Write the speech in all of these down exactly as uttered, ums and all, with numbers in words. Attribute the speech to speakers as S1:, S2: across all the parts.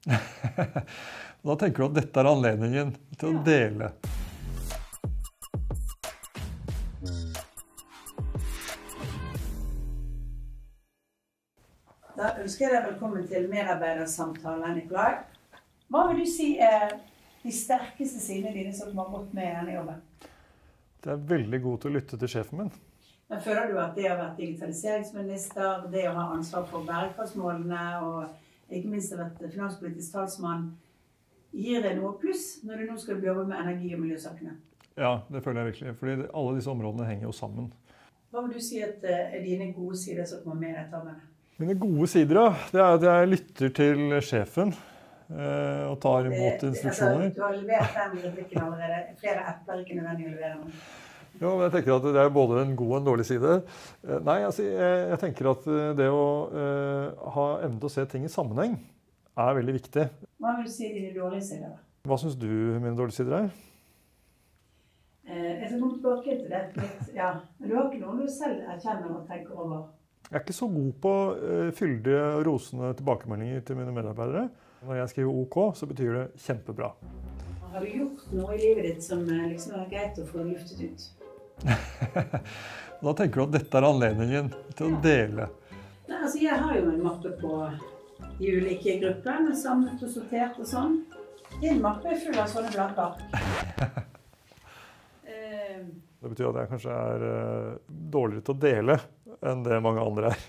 S1: Da tenker du at dette er anledningen til å dele.
S2: Da ønsker jeg deg velkommen til medarbeidersamtalen, Nikolai. Hva vil du si er de sterkeste sidene dine som har gått med i denne jobben?
S1: Det er veldig god til å lytte til sjefen min.
S2: Men føler du at det å være digitaliseringsminister, det å ha ansvar for bærekraftsmålene og ikke minst å være finanspolitisk talsmann, gir deg noe pluss når du nå skal jobbe med energi- og miljøsakene?
S1: Ja, det føler jeg virkelig, fordi alle disse områdene henger jo sammen.
S2: Hva vil du si at er dine gode sider som kommer med i dette arbeidet?
S1: Mine gode sider, ja, det er at jeg lytter til sjefen eh, og tar imot
S2: det,
S1: instruksjoner.
S2: Altså, du har levert den replikken allerede. Flere epler er ikke nødvendig å levere noe.
S1: Jo, men jeg tenker at det er både en god og en dårlig side. Eh, nei, altså, jeg, jeg tenker at det å eh, ha evne til å se ting i sammenheng er veldig viktig.
S2: Hva vil du si dine dårlige sider da?
S1: Hva synes du mine dårlige sider er?
S2: Eh, jeg skal komme tilbake til det litt, ja. Men du har ikke noen du selv erkjenner og tenker over?
S1: Jeg er ikke så god på uh, fyldige og rosende tilbakemeldinger til mine medarbeidere. Når jeg skriver OK, så betyr det kjempebra.
S2: Har du gjort noe i livet ditt som liksom er greit å få luftet ut?
S1: Da tenker du at dette er anledningen til å dele.
S2: Nei, altså jeg har jo en mappe på de ulike gruppene, samlet og sortert og sånn. Din mappe er full av sånne blanke ark. uh,
S1: Det betyr at jeg kanskje er uh, dårligere til å dele enn det mange andre er.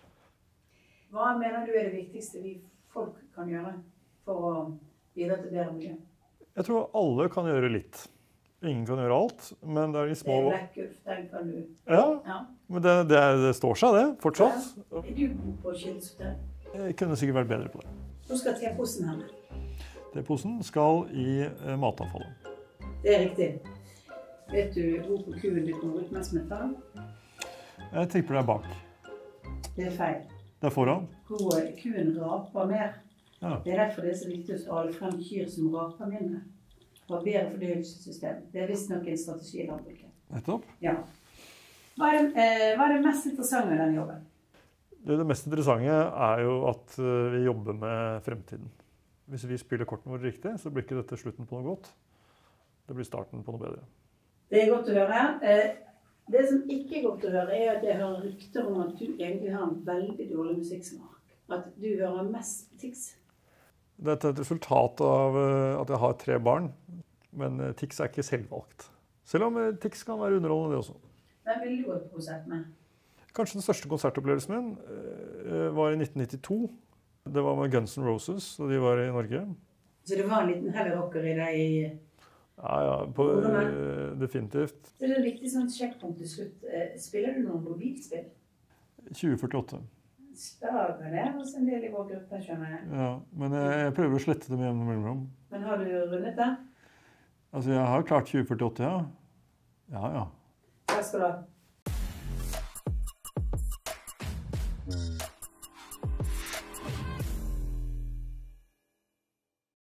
S2: Hva mener du er det viktigste vi folk kan gjøre for å bidra til bedre miljø?
S1: Jeg tror alle kan gjøre litt. Ingen kan gjøre alt, men det er de små...
S2: Det er lekkulf, den kan du...
S1: Ja,
S2: ja.
S1: Men det, det, det står seg det, fortsatt.
S2: Ja. Er du god på kildesortering?
S1: Jeg kunne sikkert vært bedre på det.
S2: Hvor skal teposen henne?
S1: Teposen skal i uh, matavfallet.
S2: Det er riktig. Vet du hvor på kuen du kan bruke mest metall?
S1: Jeg tipper det er bak.
S2: Det er feil.
S1: Det er foran?
S2: Hvor kuen raper mer.
S1: Ja.
S2: Det er derfor det er så viktig å alle frem kyr som raper mindre. Og bedre fordøyelsessystem. Det er visst nok en strategi i landbruket.
S1: Nettopp.
S2: Ja. Hva er, det, eh, hva er det mest interessante med denne jobben?
S1: Det, det mest interessante er jo at uh, vi jobber med fremtiden. Hvis vi spiller kortene våre riktig, så blir ikke dette slutten på noe godt. Det blir starten på noe bedre.
S2: Det er godt å høre. Eh, Det som ikke er godt å høre, er at jeg hører rykter om at du egentlig har en veldig dårlig musikksmak. At du hører mest Tix.
S1: Dette er et resultat av at jeg har tre barn, men Tix er ikke selvvalgt. Selv om Tix kan være underholdende det også.
S2: Hvem vil du gå på konsert med?
S1: Kanskje den største konsertopplevelsen min var i nitten nittito. Det var med Guns N' Roses, og de var i Norge.
S2: Så det var en liten heavy rocker i deg i...
S1: Ja, ja, på, uh, definitivt.
S2: Så det er et viktig sånn sjekkpunkt til slutt. Spiller du noen mobilspill?
S1: tjue førtiåtte.
S2: Stager det hos en del i vår gruppe, skjønner jeg.
S1: Ja, men jeg, jeg prøver å slette det med jevne mellomrom.
S2: Men har du rundet det?
S1: Altså, jeg har klart tjue førtiåtte, ja. Ja, ja.
S2: Takk skal du ha.